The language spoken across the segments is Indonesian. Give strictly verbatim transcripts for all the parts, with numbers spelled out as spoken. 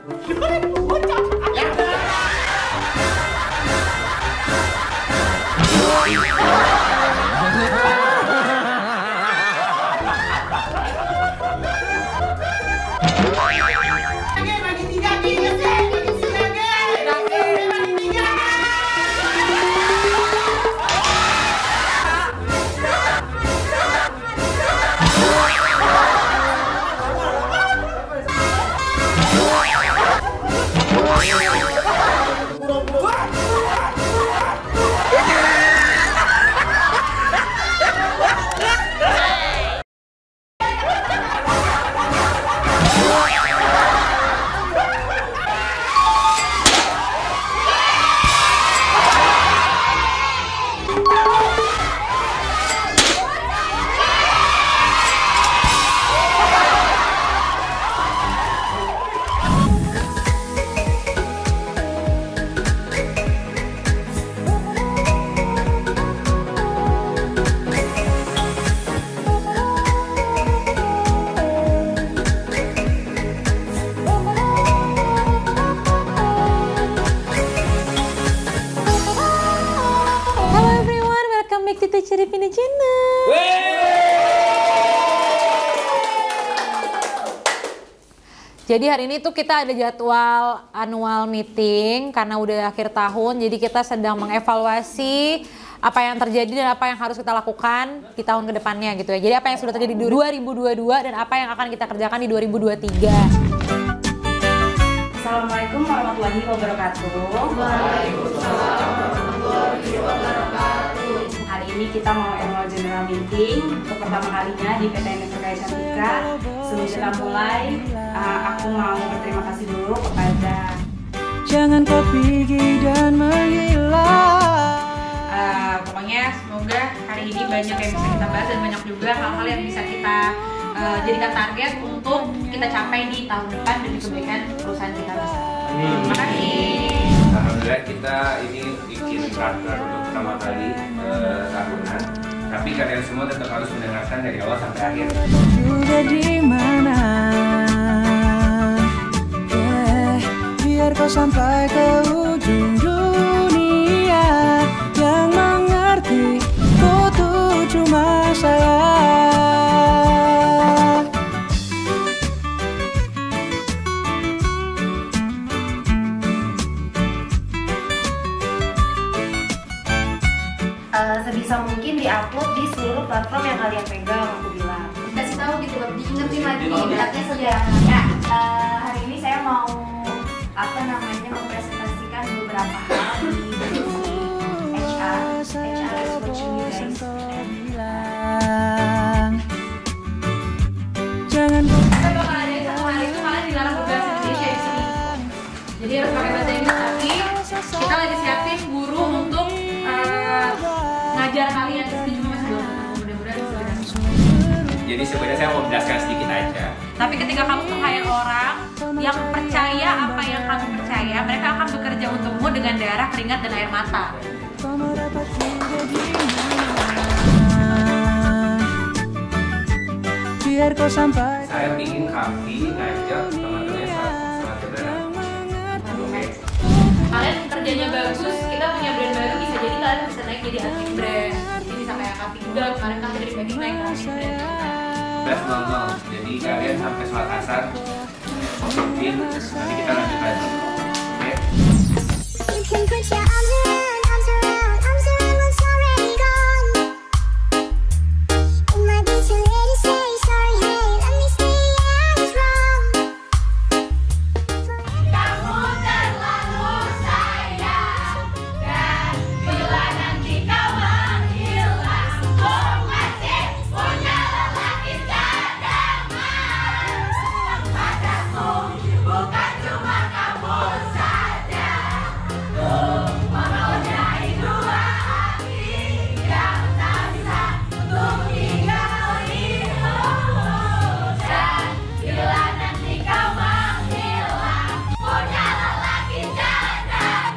Jadi hari ini tuh kita ada jadwal annual meeting karena udah akhir tahun, jadi kita sedang mengevaluasi apa yang terjadi dan apa yang harus kita lakukan di tahun kedepannya gitu ya. Jadi apa yang sudah terjadi di dua ribu dua puluh dua dan apa yang akan kita kerjakan di dua ribu dua puluh tiga. Assalamualaikum warahmatullahi wabarakatuh. Waalaikumsalam warahmatullahi wabarakatuh. Hari ini kita mau annual general meeting untuk pertama kalinya di P T N F K I Cantika. Sebelum kita mulai, uh, aku mau berterima kasih dulu kepada Jangan kau pergi dan menghilang. Uh, pokoknya semoga hari ini banyak yang bisa kita bahas dan banyak juga hal-hal yang bisa kita uh, jadikan target untuk kita capai di tahun depan demi kebaikan perusahaan kita bersama. Terima kasih. Alhamdulillah kita ini bikin charter untuk pertama kali uh, tahunan. Tapi kalian semua tetap harus mendengarkan dari awal sampai akhir. Sudah di mana? Yeah, biar kau sampai ke ujung dunia. Yang mengerti kau tuh cuma saya. Uh, sebisa mungkin diupload di seluruh platform yang kalian pegang, aku bilang. Kasih tahu gitu, diingetin lagi, ibaratnya sederhana. Ya, uh, hari ini saya mau apa namanya mempresentasikan beberapa hal di H R. H R is watching you guys. Jangan Kita bakal ada yang satu hari itu kalian dilarang berbahasa Indonesia di sini. Jadi harus pakai bahasa Inggris, tapi kita lagi siapin guru untuk uh, ngajar kalian. Jadi cuma masih belum mudah-mudahan bisa berhasil. Jadi sebenarnya saya mau menjelaskan sedikit aja. Tapi ketika kamu meng-hire orang yang percaya apa yang kamu percaya, mereka akan bekerja untukmu dengan darah, keringat, dan air mata. biar kau sampai. Saya ingin Kavi ngajak teman-temannya sangat sederhana. Oke. Kalian kerjanya bagus, kita punya brand baru, bisa jadi kalian bisa naik jadi admin brand. Jadi bisa kayak Kavi juga, kemarin Kavi dari pagi naik admin brand. sebelas nol nol. Jadi kalian sampai sholat asar. Mungkin nanti kita lanjut lagi. Oke. You can put your arms around, arms around, arms around what's already gone. It might be too late to say sorry, hey, let me say I was wrong. Kamu terlalu sayang, dan bila nanti kau menghilang, kau masih punya lelaki cadangan. Padaku bukan cuma kamu saja, untuk menodai dua hati yang tak bisa untuk digalimu. Dan bila nanti kau menghilang, punya lelaki cadangan.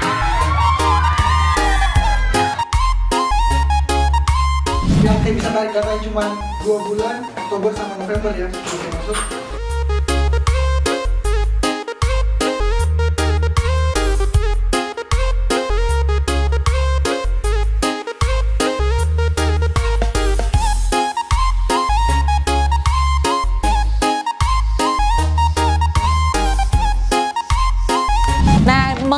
Yang tim bisa tarik datanya cuma dua bulan, Oktober sama November ya, oke masuk.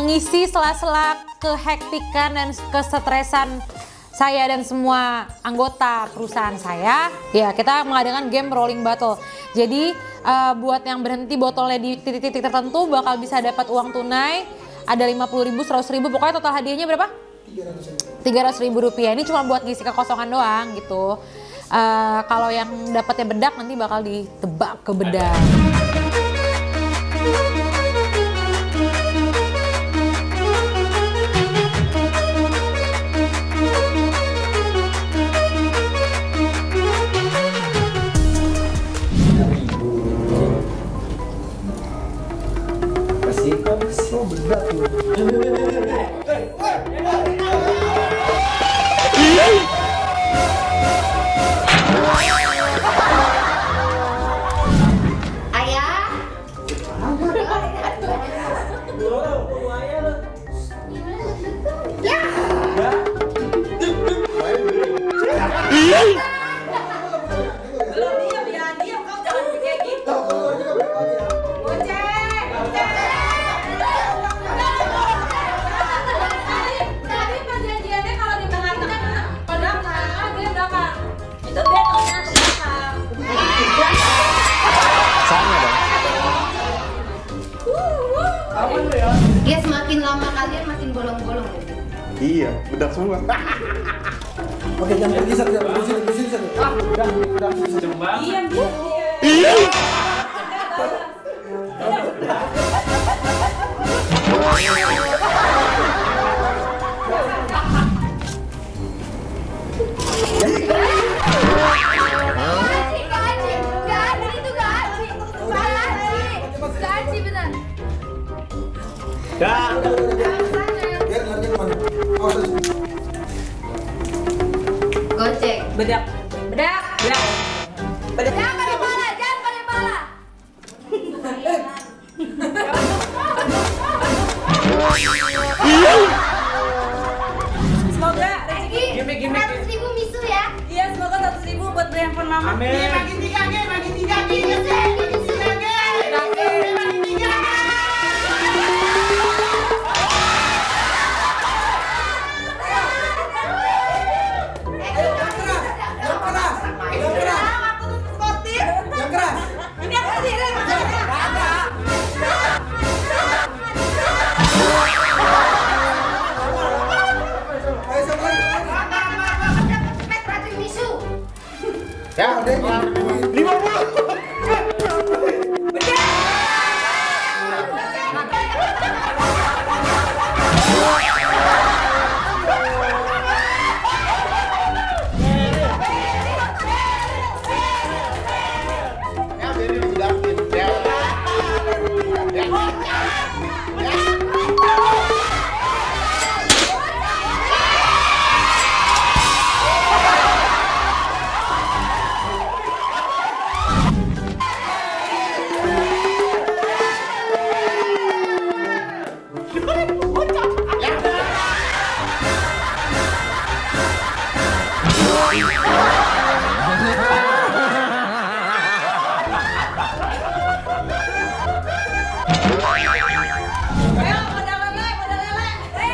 mengisi sela-sela kehektikan dan kesetresan saya dan semua anggota perusahaan saya, ya kita mengadakan game rolling battle. Jadi uh, buat yang berhenti botolnya di titik-titik tertentu bakal bisa dapat uang tunai, ada lima puluh ribu, seratus ribu, pokoknya total hadiahnya berapa? tiga ratus ribu rupiah. Ini cuma buat ngisi kekosongan doang gitu. Uh, kalau yang dapatnya bedak nanti bakal ditebak ke bedak. Oh, berat tuh. Ayah. Ya. Belum diam ya, diam kau jangan kayak gitu. Tadi perjanjiannya kalau di belakang pada belakang dia belakang. Itu betulnya ke belakang. Sama dong. Ya semakin lama kalian makin bolong-bolong. Iya, bedak semua. Oke, jangan pergi satu, jangan pergi sini, pergi sini satu. Ah, udah, udah, bisa. Jembang. Diam, diam, diam. Gaji, gaji, gaji itu gaji, gaji, gaji benar. Dah. Biar larinya kemana? Awas aja. Gocek. Bedak. Bedak. Bedak. Bedak. Jangan pakai pala, jangan pakai pala. Semoga rezeki Seratus ribu misu ya. iya semoga seratus ribu buat beli handphone mama. Amin. Makin tiga G, makin tiga G, makin tiga G, makin tiga G, makin tiga G. Yang keras, yang keras, Aku tuh sportif. yang keras. Ini aku sendiri maksudnya. Ayo sama lagi. Cepet racun misu. Ya, udah ini. lima puluh. Ya, biarin dibedakin. Ya. Ya. Ayo, pada lele, pada lele.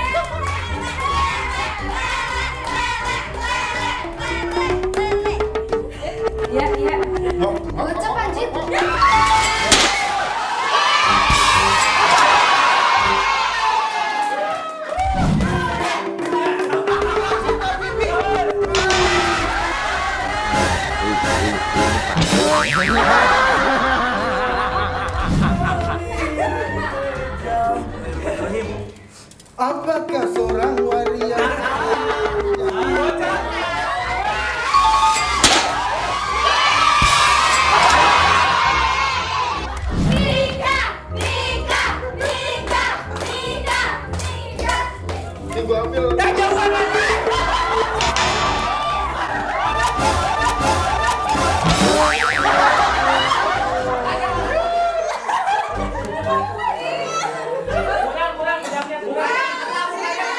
Iya, iya. Gocek anjir. Apakah seorang waria? Nikah, nikah, nikah, nikah, nikah. Ini gua ambil. Kurang, kurang, bedaknya kurang.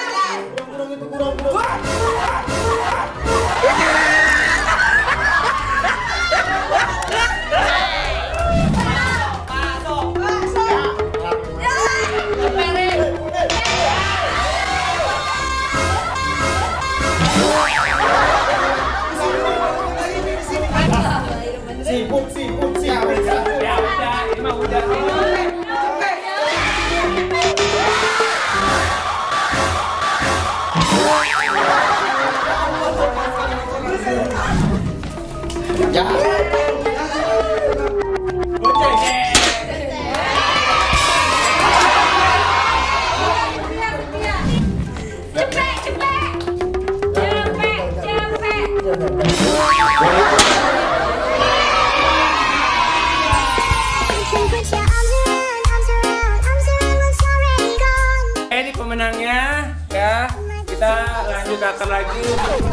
pemenangnya ya. Kita lanjut akan lagi.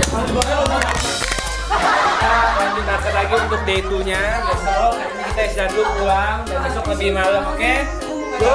Kita lanjut akan lagi untuk day two-nya besok. Hari ini kita istirahat dulu pulang dan besok lebih malam, oke? Okay? Go!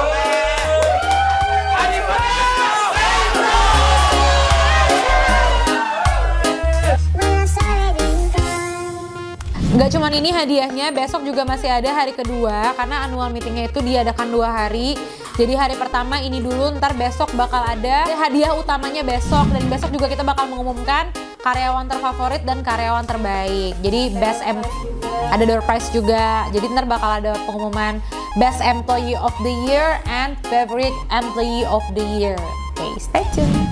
Nggak cuma ini hadiahnya, besok juga masih ada hari kedua karena annual meetingnya itu diadakan dua hari. Jadi hari pertama ini dulu, ntar besok bakal ada hadiah utamanya besok, dan besok juga kita bakal mengumumkan karyawan terfavorit dan karyawan terbaik. Jadi best em ada door prize juga. Jadi ntar bakal ada pengumuman best employee of the year and favorite employee of the year. Oke, okay, stay tuned.